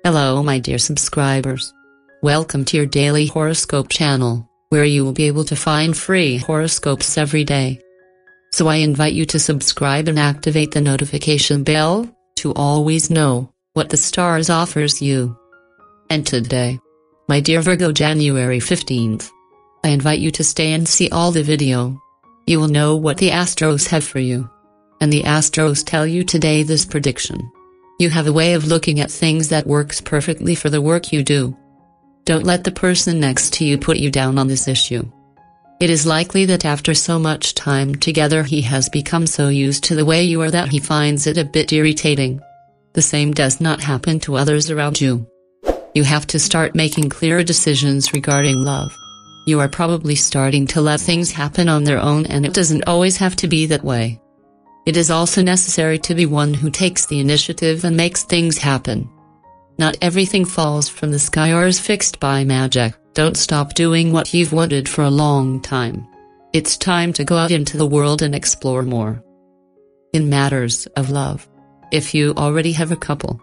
Hello my dear subscribers. Welcome to your daily horoscope channel, where you will be able to find free horoscopes every day. So I invite you to subscribe and activate the notification bell, to always know what the stars offers you. And today, my dear Virgo January 15th, I invite you to stay and see all the video. You will know what the Astros have for you. And the Astros tell you today this prediction. You have a way of looking at things that works perfectly for the work you do. Don't let the person next to you put you down on this issue. It is likely that after so much time together he has become so used to the way you are that he finds it a bit irritating. The same does not happen to others around you. You have to start making clearer decisions regarding love. You are probably starting to let things happen on their own, and it doesn't always have to be that way. It is also necessary to be one who takes the initiative and makes things happen. Not everything falls from the sky or is fixed by magic. Don't stop doing what you've wanted for a long time. It's time to go out into the world and explore more. In matters of love, if you already have a couple,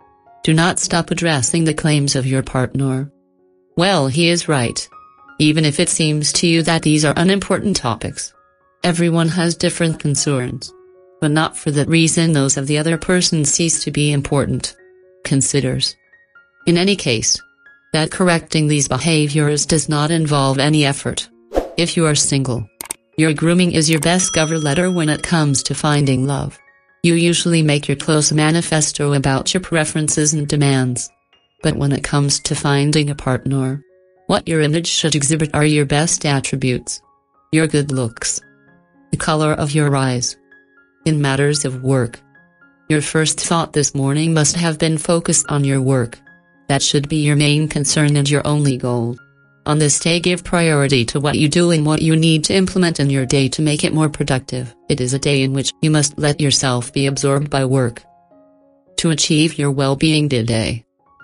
do not stop addressing the claims of your partner. Well, he is right. Even if it seems to you that these are unimportant topics. Everyone has different concerns. But not for that reason those of the other person cease to be important. Considers. In any case, that correcting these behaviors does not involve any effort. If you are single, your grooming is your best cover letter when it comes to finding love. You usually make your close manifesto about your preferences and demands. But when it comes to finding a partner, what your image should exhibit are your best attributes. Your good looks. The color of your eyes. In matters of work, your first thought this morning must have been focused on your work. That should be your main concern and your only goal. On this day, give priority to what you do and what you need to implement in your day to make it more productive. It is a day in which you must let yourself be absorbed by work. To achieve your well-being today,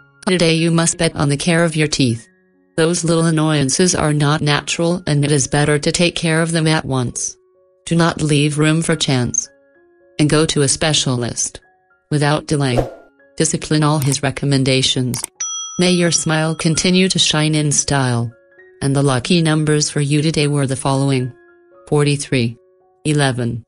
you must bet on the care of your teeth. Those little annoyances are not natural, and it is better to take care of them at once. Do not leave room for chance. And go to a specialist. Without delay. Discipline all his recommendations. May your smile continue to shine in style. And the lucky numbers for you today were the following: 43, 11,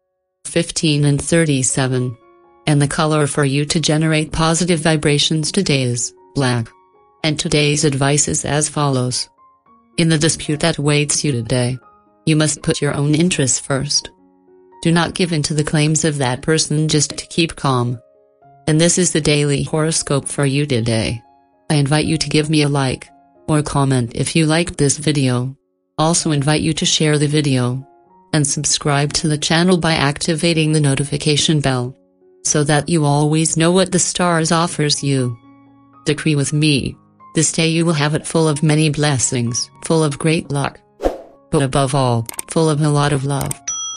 15 and 37. And the color for you to generate positive vibrations today is black. And today's advice is as follows. In the dispute that awaits you today, you must put your own interests first. Do not give in to the claims of that person just to keep calm. And this is the daily horoscope for you today. I invite you to give me a like or comment if you liked this video. Also invite you to share the video and subscribe to the channel by activating the notification bell, so that you always know what the stars offers you. Decree with me. This day you will have it full of many blessings, full of great luck, but above all, full of a lot of love.